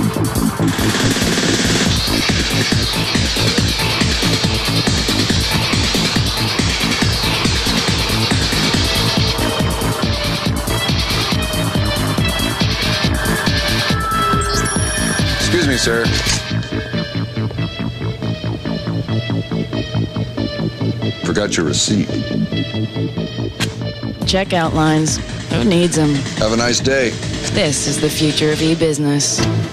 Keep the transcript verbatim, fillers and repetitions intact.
Excuse me, sir. Forgot your receipt. Checkout lines. Who needs them? Have a nice day. This is the future of e-business.